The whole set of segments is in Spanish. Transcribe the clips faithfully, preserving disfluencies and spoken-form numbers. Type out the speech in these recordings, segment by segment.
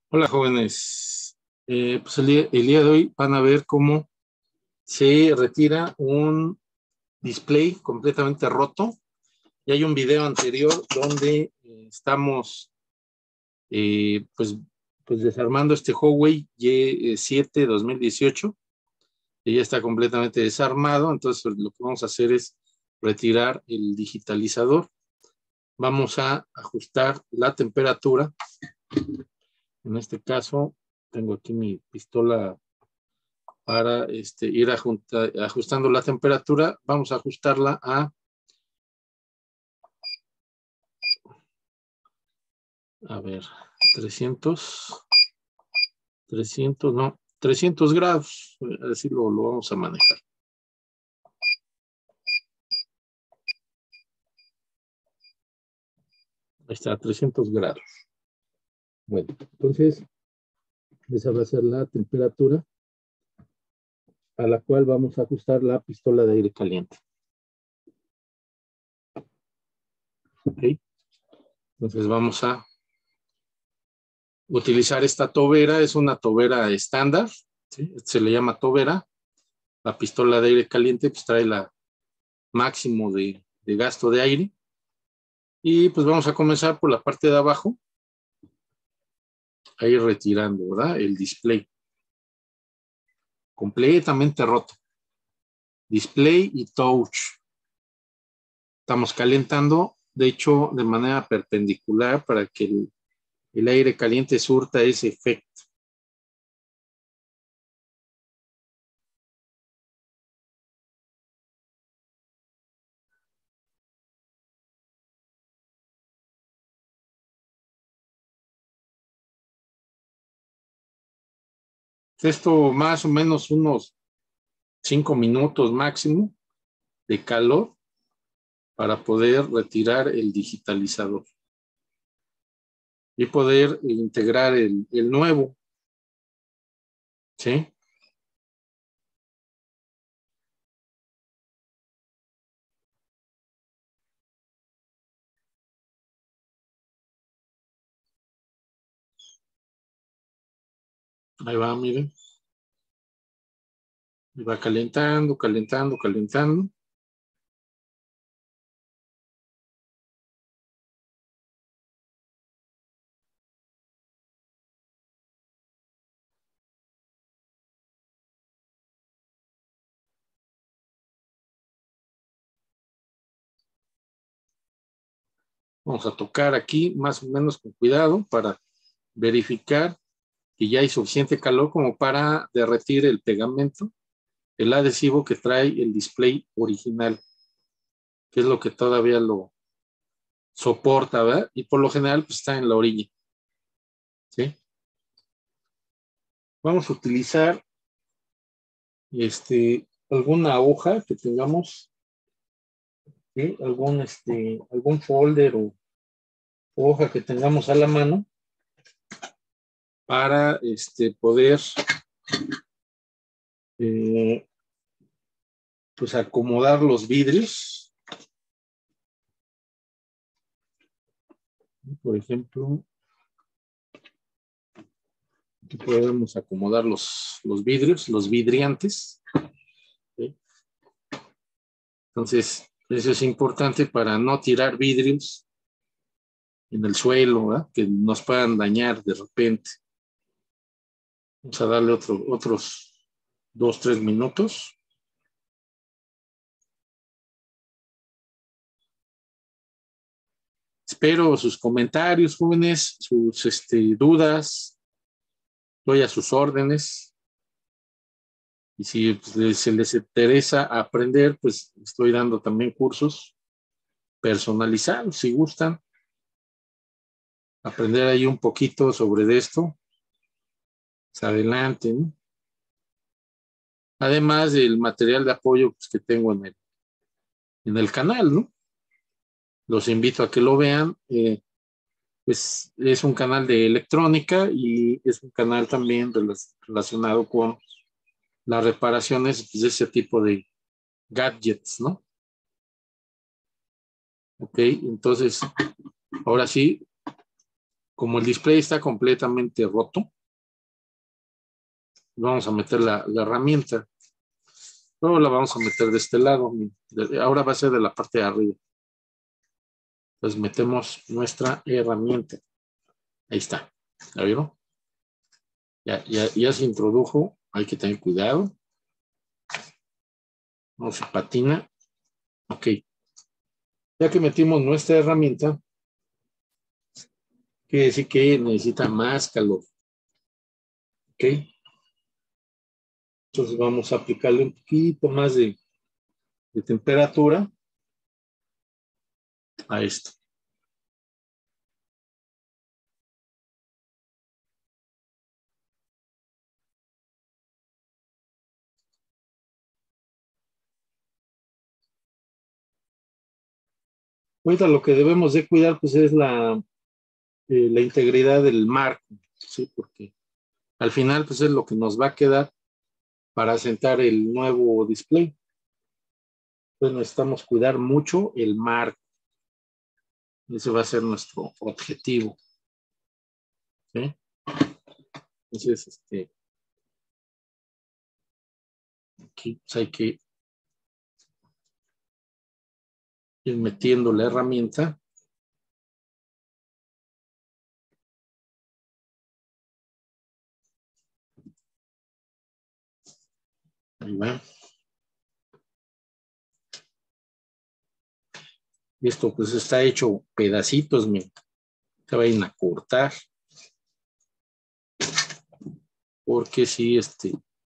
Hola jóvenes. Eh, pues el día, el día de hoy van a ver cómo se retira un display completamente roto. Y hay un video anterior donde eh, estamos eh, pues, pues desarmando este Huawei Y siete dos mil dieciocho, que ya está completamente desarmado. Entonces lo que vamos a hacer es retirar el digitalizador. Vamos a ajustar la temperatura. En este caso tengo aquí mi pistola para este, ir ajunta, ajustando la temperatura. Vamos a ajustarla a, a ver, trescientos, trescientos, no, trescientos grados, así lo, lo vamos a manejar. Ahí está, trescientos grados. Bueno, entonces, esa va a ser la temperatura a la cual vamos a ajustar la pistola de aire caliente. Ok, entonces vamos a utilizar esta tobera. Es una tobera estándar, ¿sí? Se le llama tobera. La pistola de aire caliente pues trae la máximo de, de gasto de aire. Y pues vamos a comenzar por la parte de abajo, a ir retirando, ¿verdad? El display completamente roto. Display y touch. Estamos calentando, de hecho, de manera perpendicular para que el, el aire caliente surta ese efecto. Esto más o menos unos cinco minutos máximo de calor para poder retirar el digitalizador y poder integrar el, el nuevo, ¿sí? Ahí va, miren. Y va calentando, calentando, calentando. Vamos a tocar aquí más o menos con cuidado para verificar que ya hay suficiente calor como para derretir el pegamento, el adhesivo que trae el display original, que es lo que todavía lo soporta, ¿verdad? Y por lo general pues está en la orilla, ¿sí? Vamos a utilizar este, alguna hoja que tengamos, ¿sí? Algún, este, algún folder o hoja que tengamos a la mano para este, poder eh, pues acomodar los vidrios. Por ejemplo, aquí podemos acomodar los, los vidrios, los vidriantes, ¿sí? Entonces, eso es importante para no tirar vidrios en el suelo, ¿verdad? Que nos puedan dañar de repente. Vamos a darle otro, otros dos, tres minutos. Espero sus comentarios, jóvenes, sus este, dudas. Estoy a sus órdenes. Y si pues, se les interesa aprender, pues estoy dando también cursos personalizados, si gustan aprender ahí un poquito sobre esto, pues adelante, ¿no? Además del material de apoyo pues, que tengo en el, en el canal, ¿no? Los invito a que lo vean. Eh, pues es un canal de electrónica y es un canal también relacionado con las reparaciones pues, de ese tipo de gadgets, ¿no? Ok, entonces, ahora sí, como el display está completamente roto, vamos a meter la, la herramienta. Luego la vamos a meter de este lado. Ahora va a ser de la parte de arriba. Entonces metemos nuestra herramienta. Ahí está. ¿La vieron? Ya, ya, ya se introdujo. Hay que tener cuidado. No se patina. Ok. Ya que metimos nuestra herramienta, quiere decir que necesita más calor. Ok. Entonces vamos a aplicarle un poquito más de, de temperatura a esto. Ahorita lo que debemos de cuidar pues es la, eh, la integridad del marco, ¿sí? Porque al final pues es lo que nos va a quedar para asentar el nuevo display. Entonces necesitamos cuidar mucho el marco. Ese va a ser nuestro objetivo. ¿Sí? Entonces, este, aquí pues, hay que ir metiendo la herramienta. Ahí va. Y esto pues está hecho pedacitos, miren. Se vayan a cortar. Porque sí, este,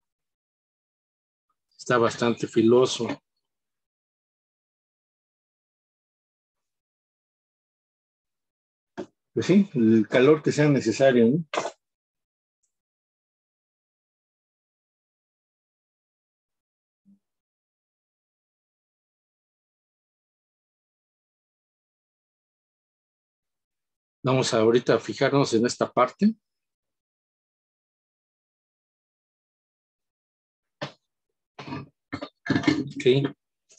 está bastante filoso. Pues sí, el calor que sea necesario, ¿no? Vamos a ahorita a fijarnos en esta parte. Ok.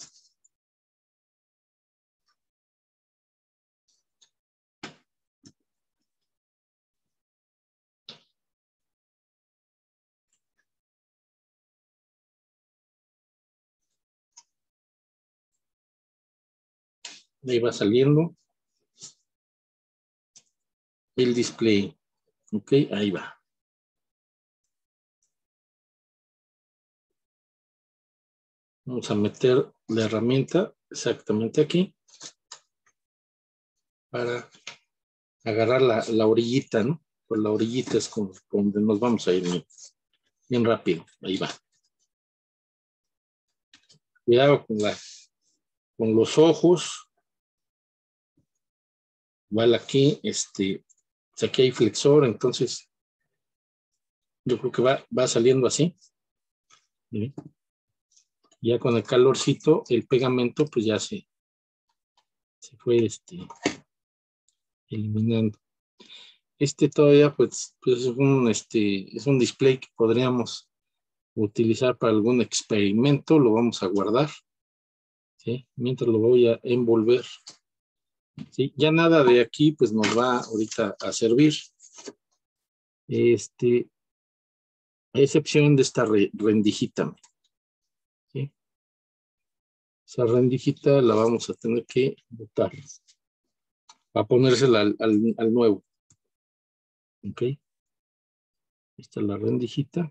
Ahí va saliendo el display. Ok, ahí va. Vamos a meter la herramienta exactamente aquí para agarrar la, la orillita, ¿no? Por la orillita es con, con donde nos vamos a ir bien, bien rápido. Ahí va. Cuidado con, la, con los ojos. Igual aquí, este, pues aquí hay flexor, entonces yo creo que va, va saliendo así. ¿Sí? Ya con el calorcito, el pegamento pues ya se, se fue este, eliminando. Este todavía pues, pues es, un, este, es un display que podríamos utilizar para algún experimento. Lo vamos a guardar, ¿sí? Mientras lo voy a envolver. ¿Sí? Ya nada de aquí pues nos va ahorita a servir. Este, a excepción de esta re, rendijita. ¿Sí? Esa rendijita la vamos a tener que botar. Para ponérsela al, al, al nuevo. Ok. Esta es la rendijita.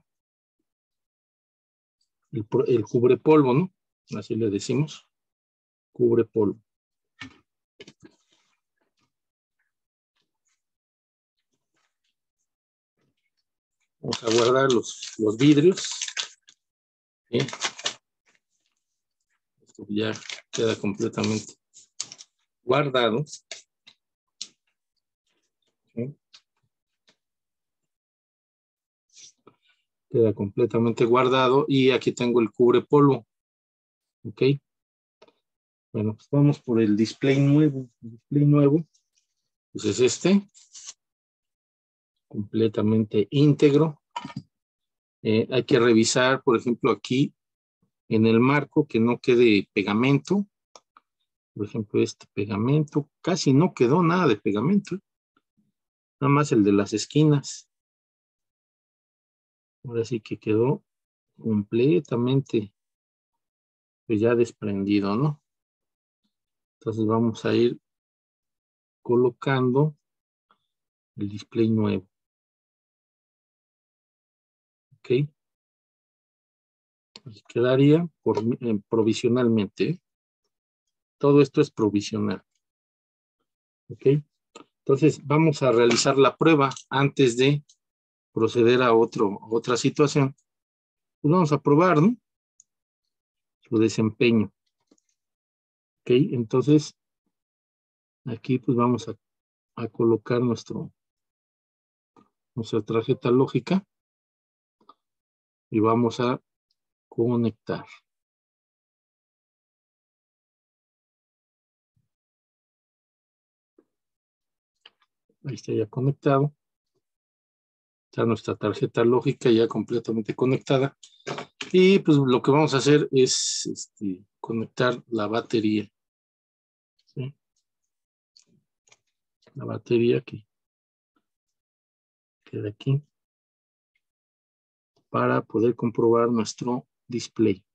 El, el cubre polvo, ¿no? Así le decimos. Cubre polvo. Vamos a guardar los, los vidrios. ¿Sí? Esto ya queda completamente guardado. ¿Sí? Queda completamente guardado. Y aquí tengo el cubre polvo. Ok. Bueno, pues vamos por el display nuevo. El display nuevo, pues es este. Completamente íntegro. Eh, hay que revisar, por ejemplo, aquí en el marco que no quede pegamento. Por ejemplo, este pegamento, casi no quedó nada de pegamento. Nada más el de las esquinas. Ahora sí que quedó completamente pues ya desprendido, ¿no? Entonces vamos a ir colocando el display nuevo. Ok. Pues quedaría por, eh, provisionalmente. Todo esto es provisional. Ok. Entonces vamos a realizar la prueba antes de proceder a, otro, a otra situación. Pues vamos a probar, ¿no? Su desempeño. Ok. Entonces aquí pues vamos a, a colocar nuestro, nuestra tarjeta lógica y vamos a conectar. Ahí está ya conectado. Está nuestra tarjeta lógica ya completamente conectada. Y pues lo que vamos a hacer es este, conectar la batería. ¿Sí? La batería que queda aquí. Para poder comprobar nuestro display.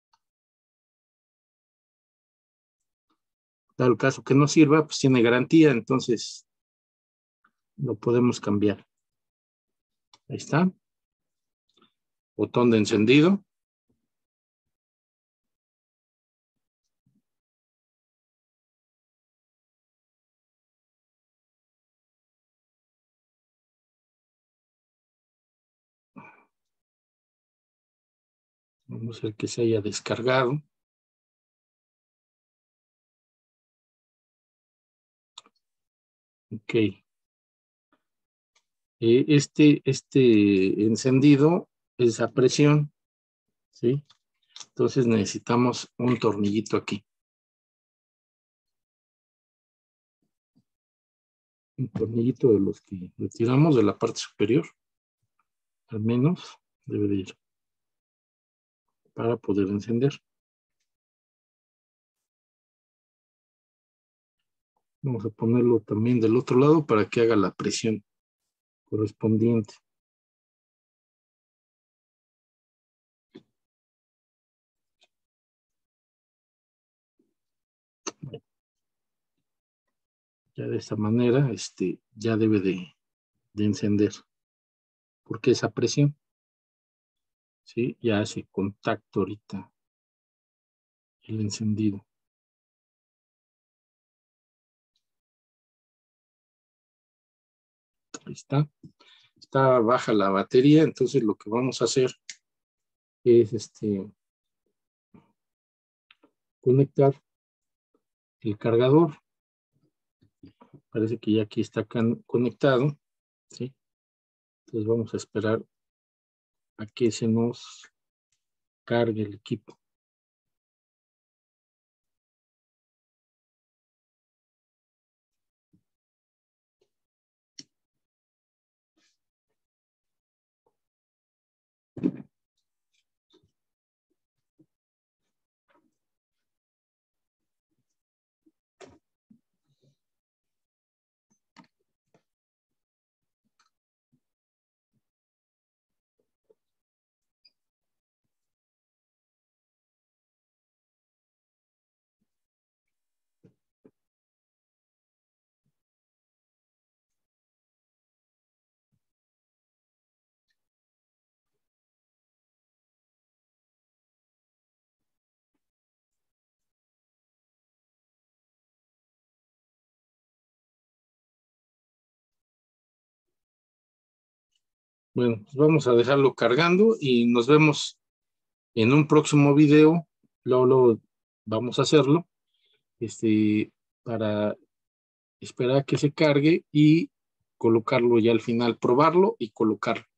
Dado el caso que no sirva, pues tiene garantía, entonces lo podemos cambiar. Ahí está. Botón de encendido. Vamos a ver que se haya descargado. Ok. Eh, este, este encendido es a presión. ¿Sí? Entonces necesitamos un tornillito aquí. Un tornillito de los que retiramos de la parte superior. Al menos debe de ir. Para poder encender. Vamos a ponerlo también del otro lado para que haga la presión correspondiente. Ya de esta manera, este, ya debe de, de encender. Porque esa presión, ¿sí? Ya hace contacto ahorita el encendido. Ahí está. Está baja la batería, entonces lo que vamos a hacer es este conectar el cargador. Parece que ya aquí está conectado, ¿sí? Entonces vamos a esperar a que se nos cargue el equipo. Bueno, pues vamos a dejarlo cargando y nos vemos en un próximo video. Luego, luego vamos a hacerlo este, para esperar a que se cargue y colocarlo ya al final, probarlo y colocarlo.